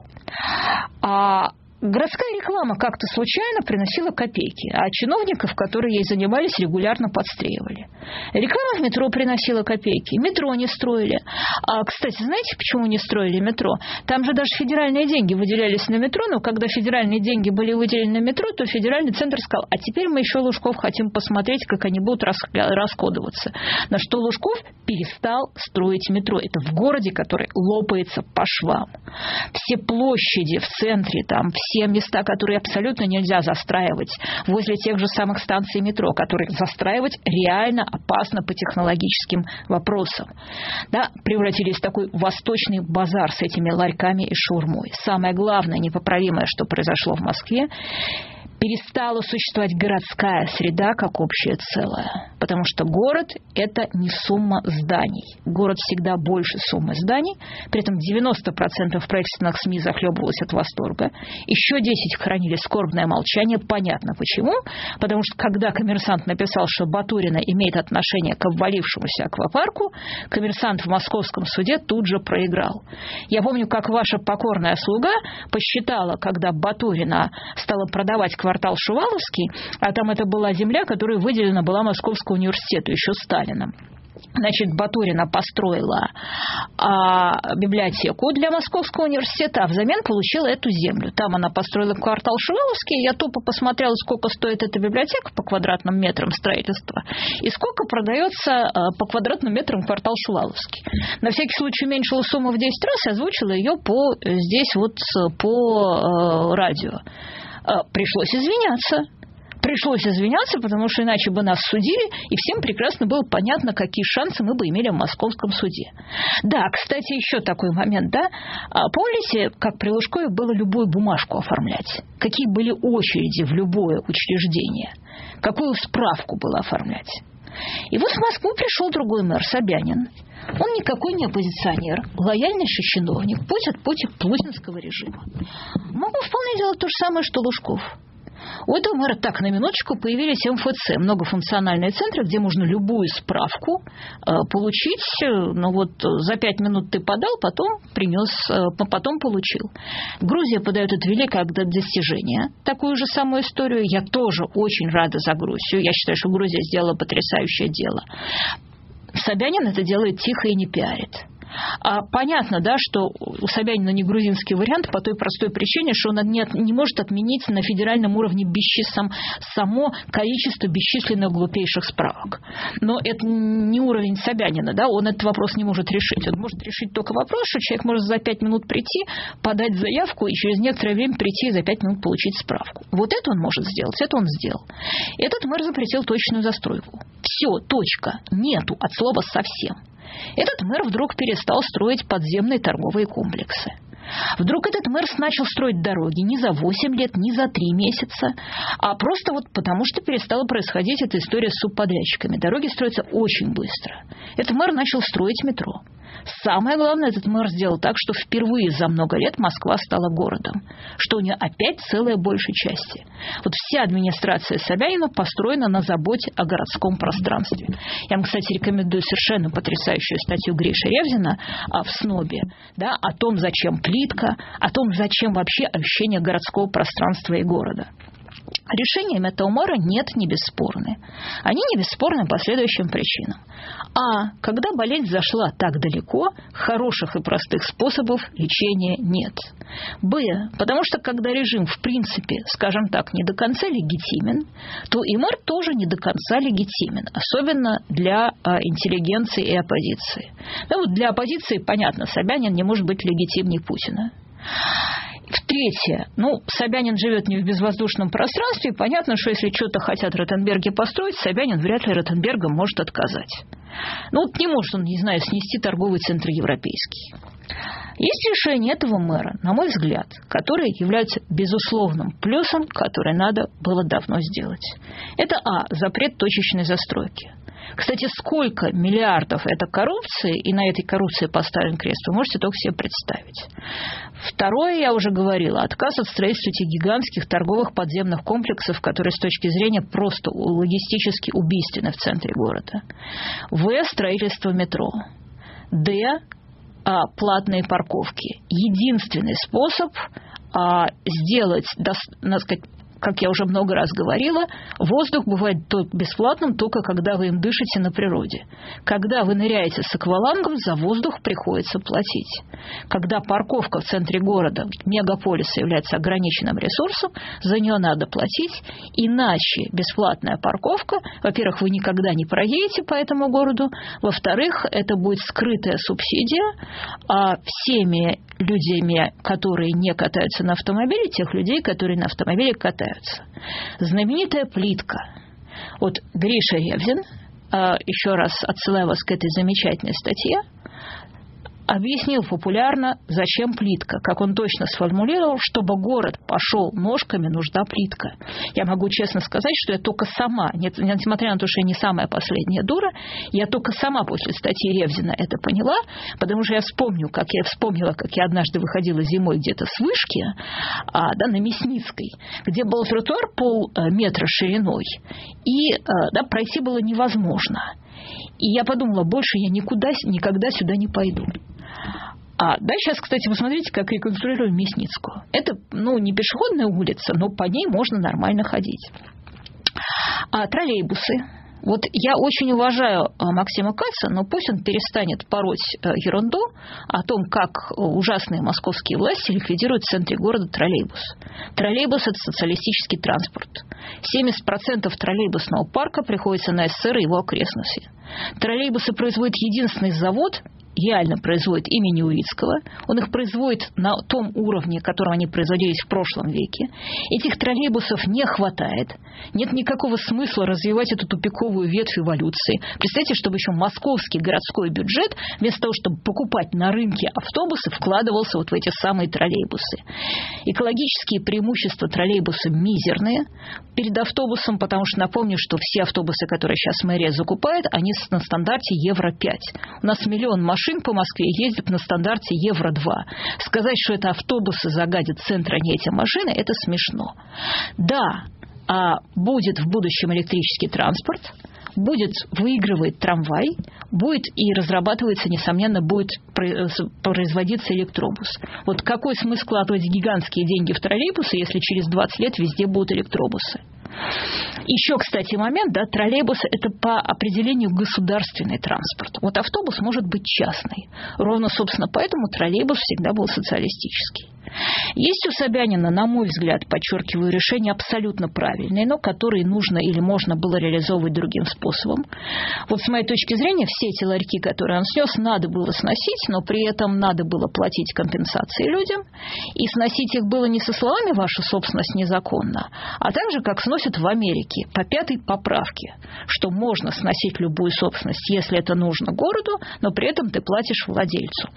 А городская реклама как-то случайно приносила копейки, а чиновников, которые ей занимались, регулярно подстреливали. Реклама в метро приносила копейки, метро не строили. А, кстати, знаете, почему не строили метро? Там же даже федеральные деньги выделялись на метро, но когда федеральные деньги были выделены на метро, то федеральный центр сказал: а теперь мы еще, Лужков, хотим посмотреть, как они будут расходоваться. На что Лужков перестал строить метро. Это в городе, который лопается по швам. Все площади в центре, там, все места, которые абсолютно нельзя застраивать, возле тех же самых станций метро, которые застраивать реально опасно по технологическим вопросам, да, превратились в такой восточный базар с этими ларьками и шаурмой. Самое главное, непоправимое, что произошло в Москве, перестала существовать городская среда как общее целое. Потому что город – это не сумма зданий. Город всегда больше суммы зданий. При этом девяносто процентов правительственных СМИ захлебывалось от восторга. Еще десять хранили скорбное молчание. Понятно почему. Потому что когда «Коммерсант» написал, что Батурина имеет отношение к обвалившемуся аквапарку, «Коммерсант» в московском суде тут же проиграл. Я помню, как ваша покорная слуга посчитала, когда Батурина стала продавать квартал Шуваловский, а там это была земля, которая выделена была Московскому университету еще Сталином. Значит, Батурина построила а, библиотеку для Московского университета, а взамен получила эту землю. Там она построила квартал Шуваловский. Я тупо посмотрела, сколько стоит эта библиотека по квадратным метрам строительства и сколько продается а, по квадратным метрам квартал Шуваловский. На всякий случай уменьшила сумму в десять раз и озвучила ее по, здесь вот по а, радио. А, пришлось извиняться. Пришлось извиняться, потому что иначе бы нас судили, и всем прекрасно было понятно, какие шансы мы бы имели в московском суде. Да, кстати, еще такой момент, да? Помните, как при Лужкове было любую бумажку оформлять? Какие были очереди в любое учреждение? Какую справку было оформлять? И вот в Москву пришел другой мэр, Собянин. Он никакой не оппозиционер, лояльнейший чиновник, путь от пути путинского режима. Мог бы вполне делать то же самое, что Лужков. У этого мэра так, на минуточку, появились эм эф цэ, многофункциональные центры, где можно любую справку э, получить. Ну вот за пять минут ты подал, потом принес, э, потом получил. Грузия подает это великое достижение. Такую же самую историю. Я тоже очень рада за Грузию. Я считаю, что Грузия сделала потрясающее дело. Собянин это делает тихо и не пиарит. А понятно, да, что у Собянина не грузинский вариант по той простой причине, что он не, не может отменить на федеральном уровне бесчислен, само количество бесчисленных глупейших справок. Но это не уровень Собянина, да, он этот вопрос не может решить. Он может решить только вопрос, что человек может за пять минут прийти, подать заявку и через некоторое время прийти и за пять минут получить справку. Вот это он может сделать, это он сделал. Этот мэр запретил точную застройку. Все, точка, нету от слова совсем. Этот мэр вдруг перестал строить подземные торговые комплексы. Вдруг этот мэр начал строить дороги не за восемь лет, не за три месяца, а просто вот потому, что перестала происходить эта история с субподрядчиками. Дороги строятся очень быстро. Этот мэр начал строить метро. Самое главное, этот мэр сделал так, что впервые за много лет Москва стала городом, что у нее опять целая большей части. Вот вся администрация Собянина построена на заботе о городском пространстве. Я вам, кстати, рекомендую совершенно потрясающую статью Гриши Ревзина в «Снобе», да, о том, зачем плитка, о том, зачем вообще ощущение городского пространства и города. Решением этого мэра нет, не бесспорны. Они не бесспорны по следующим причинам. А. Когда болезнь зашла так далеко, хороших и простых способов лечения нет. Б. Потому что когда режим в принципе, скажем так, не до конца легитимен, то и мэр тоже не до конца легитимен, особенно для а, интеллигенции и оппозиции. Да, вот для оппозиции, понятно, Собянин не может быть легитимнее Путина. В-третье, ну, Собянин живет не в безвоздушном пространстве, и понятно, что если что-то хотят Ротенберги построить, Собянин вряд ли Ротенбергам может отказать. Ну, вот не может он, не знаю, снести торговый центр европейский. Есть решение этого мэра, на мой взгляд, которые являются безусловным плюсом, который надо было давно сделать. Это а. Запрет точечной застройки. Кстати, сколько миллиардов это коррупции, и на этой коррупции поставлен крест, вы можете только себе представить. Второе, я уже говорила, отказ от строительства этих гигантских торговых подземных комплексов, которые с точки зрения просто логистически убийственны в центре города. В. Строительство метро. Д. А, платные парковки. Единственный способ а, сделать, так сказать, как я уже много раз говорила, воздух бывает бесплатным только когда вы им дышите на природе. Когда вы ныряете с аквалангом, за воздух приходится платить. Когда парковка в центре города, мегаполиса, является ограниченным ресурсом, за нее надо платить, иначе бесплатная парковка, во-первых, вы никогда не проедете по этому городу, во-вторых, это будет скрытая субсидия, а всеми людьми, которые не катаются на автомобиле, тех людей, которые на автомобиле катаются. Знаменитая плитка. Вот Гриша Ревзин, еще раз отсылаю вас к этой замечательной статье, объяснил популярно, зачем плитка. Как он точно сформулировал, чтобы город пошел ножками, нужна плитка. Я могу честно сказать, что я только сама, несмотря на то, что я не самая последняя дура, я только сама после статьи Ревзина это поняла, потому что я вспомню, как я вспомнила, как я однажды выходила зимой где-то с вышки, а, да, на Мясницкой, где был тротуар полметра шириной, и да, пройти было невозможно. И я подумала, больше я никуда, никогда сюда не пойду. А, да, сейчас, кстати, посмотрите, как реконструируем Мясницкую. Это, ну, не пешеходная улица, но по ней можно нормально ходить. А троллейбусы. Вот я очень уважаю Максима Каца, но пусть он перестанет пороть ерунду о том, как ужасные московские власти ликвидируют в центре города троллейбус. Троллейбус – это социалистический транспорт. семьдесят процентов троллейбусного парка приходится на СССР и его окрестности. Троллейбусы производит единственный завод, реально производит имени Урицкого. Он их производит на том уровне, котором они производились в прошлом веке. Этих троллейбусов не хватает. Нет никакого смысла развивать эту тупиковую ветвь эволюции. Представьте, чтобы еще московский городской бюджет, вместо того, чтобы покупать на рынке автобусы, вкладывался вот в эти самые троллейбусы. Экологические преимущества троллейбуса мизерные перед автобусом, потому что напомню, что все автобусы, которые сейчас мэрия закупает, они на стандарте евро пять. У нас миллион машин по Москве ездят на стандарте евро два. Сказать, что это автобусы загадят центр, а не эти машины, это смешно. Да, а будет в будущем электрический транспорт, будет выигрывать трамвай, будет и разрабатывается, несомненно, будет производиться электробус. Вот какой смысл вкладывать гигантские деньги в троллейбусы, если через двадцать лет везде будут электробусы? Еще, кстати, момент, да, троллейбус – это по определению государственный транспорт. Вот автобус может быть частный. Ровно, собственно, поэтому троллейбус всегда был социалистический. Есть у Собянина, на мой взгляд, подчеркиваю, решения абсолютно правильные, но которые нужно или можно было реализовывать другим способом. Вот с моей точки зрения, все эти ларьки, которые он снес, надо было сносить, но при этом надо было платить компенсации людям. И сносить их было не со словами «ваша собственность незаконна», а также, как сносят в Америке, по пятой поправке, что можно сносить любую собственность, если это нужно городу, но при этом ты платишь владельцу.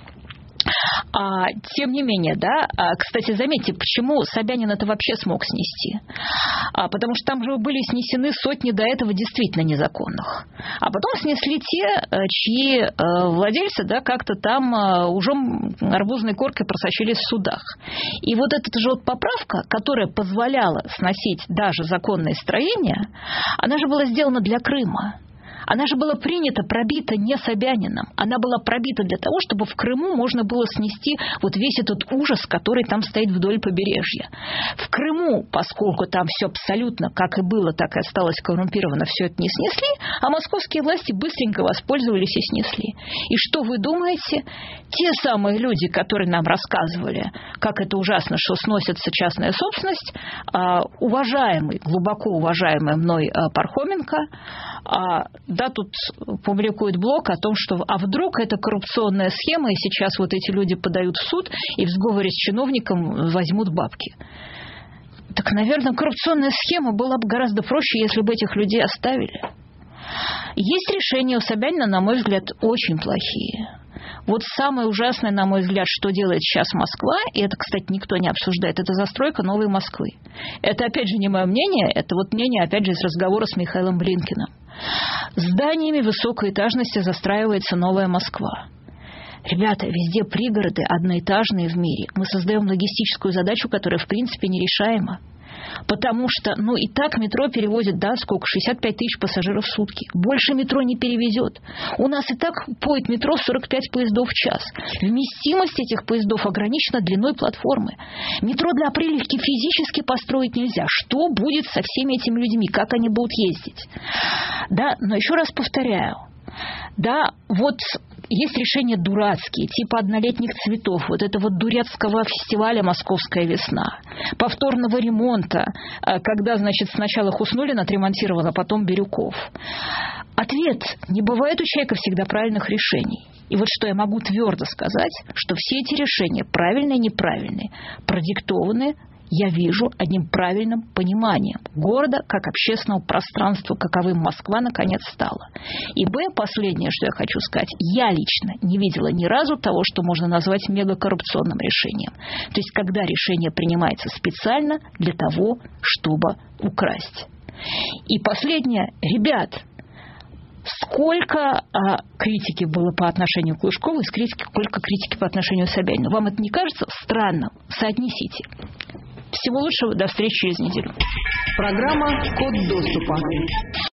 А, тем не менее, да, а, кстати, заметьте, почему Собянин это вообще смог снести? А, потому что там же были снесены сотни до этого действительно незаконных. А потом снесли те, чьи а, владельцы, да, как-то там а, уже арбузной коркой просочились в судах. И вот эта же вот поправка, которая позволяла сносить даже законные строения, она же была сделана для Крыма. Она же была принята, пробита не Собянином. Она была пробита для того, чтобы в Крыму можно было снести вот весь этот ужас, который там стоит вдоль побережья. В Крыму, поскольку там все абсолютно, как и было, так и осталось коррумпировано, все это не снесли, а московские власти быстренько воспользовались и снесли. И что вы думаете? Те самые люди, которые нам рассказывали, как это ужасно, что сносится частная собственность, уважаемый, глубоко уважаемый мной Пархоменко, да, тут публикует блог о том, что а вдруг это коррупционная схема, и сейчас вот эти люди подают в суд и в сговоре с чиновником возьмут бабки. Так, наверное, коррупционная схема была бы гораздо проще, если бы этих людей оставили. Есть решения у Собянина, на мой взгляд, очень плохие. Вот самое ужасное, на мой взгляд, что делает сейчас Москва, и это, кстати, никто не обсуждает, это застройка новой Москвы. Это, опять же, не мое мнение, это вот мнение, опять же, из разговора с Михаилом Блинкиным. Зданиями высокой этажности застраивается новая Москва. Ребята, везде пригороды одноэтажные в мире. Мы создаем логистическую задачу, которая, в принципе, нерешаема. Потому что, ну, и так метро перевозит, да, сколько, шестьдесят пять тысяч пассажиров в сутки. Больше метро не перевезет. У нас и так поет метро сорок пять поездов в час. Вместимость этих поездов ограничена длиной платформы. Метро для прилегки физически построить нельзя. Что будет со всеми этими людьми? Как они будут ездить? Да, но еще раз повторяю. Да, вот есть решения дурацкие, типа однолетних цветов, вот этого дурецкого фестиваля «Московская весна», повторного ремонта, когда, значит, сначала Хуснуллин отремонтировал, а потом Бирюков. Ответ: не бывает у человека всегда правильных решений. И вот что я могу твердо сказать, что все эти решения, правильные и неправильные, продиктованы я вижу одним правильным пониманием города как общественного пространства, каковым Москва наконец стала. И б, последнее, что я хочу сказать, я лично не видела ни разу того, что можно назвать мегакоррупционным решением. То есть, когда решение принимается специально для того, чтобы украсть. И последнее, ребят, сколько а, критики было по отношению к Лужкову и сколько критики по отношению к Собянину. Вам это не кажется странным? Соотнесите. Всего лучшего, до встречи через неделю. Программа «Код доступа».